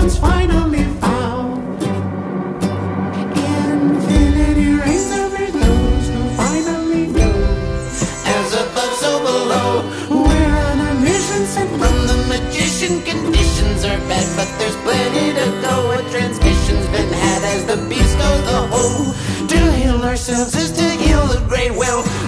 one's finally found. Infinity reigns over those who finally know. As above, so below. We're on a mission sent From the magician, conditions are bad, but there's plenty to go. A transmission's been had as the beast goes the hoe. to heal ourselves is to heal the great will.